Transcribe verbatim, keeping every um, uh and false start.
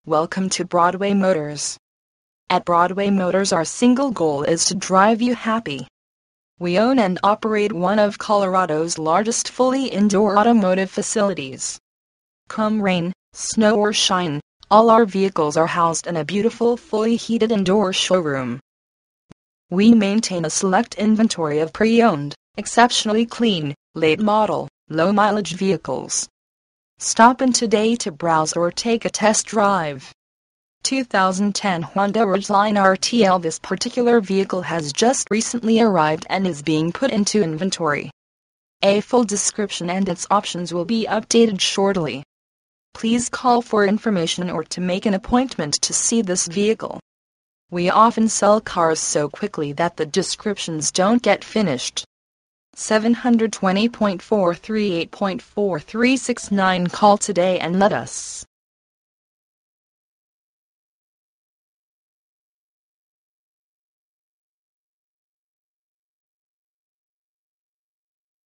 Welcome to Broadway Motors. At Broadway Motors, our single goal is to drive you happy. We own and operate one of Colorado's largest fully indoor automotive facilities. Come rain, snow or shine, all our vehicles are housed in a beautiful fully heated indoor showroom. We maintain a select inventory of pre-owned, exceptionally clean, late model, low mileage vehicles. Stop in today to browse or take a test drive. two thousand ten Honda Ridgeline R T L. This particular vehicle has just recently arrived and is being put into inventory. A full description and its options will be updated shortly. Please call for information or to make an appointment to see this vehicle. We often sell cars so quickly that the descriptions don't get finished. seven two zero, four three eight, four three six nine. Call today and let us